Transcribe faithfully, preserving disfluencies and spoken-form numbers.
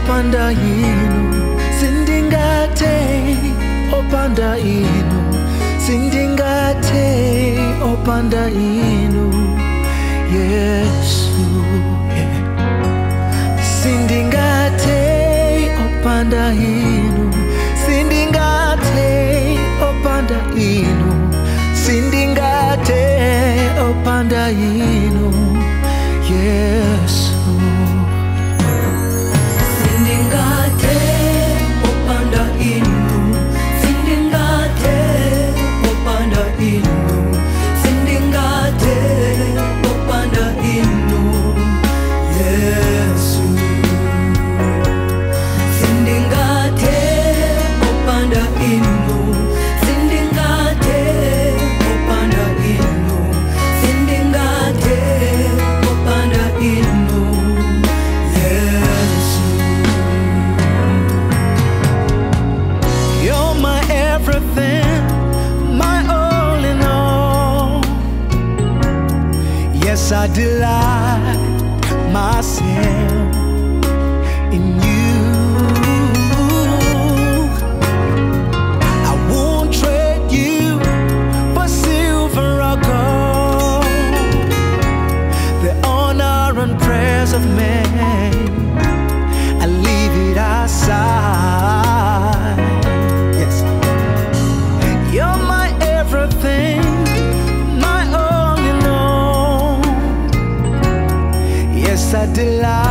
opanda inu sindingate, opanda inu sindingate, opanda inu Yesu, yeah. Sindingate, opanda inu sindingate, opanda inu sindingate, opanda inu Yesu. Sindingate, opanda inu sindingate, opanda inu sindingate, opanda inu Yesu. Sindingate, opanda inu sindingate, opanda inu sindingate, opanda inu Yesu. You're my everything, my all in all. Yes, I delight myself in you. I won't trade you for silver or gold, the honor and praise of men, I leave it aside. Yes, you're my everything, my all in all. Yes, I delight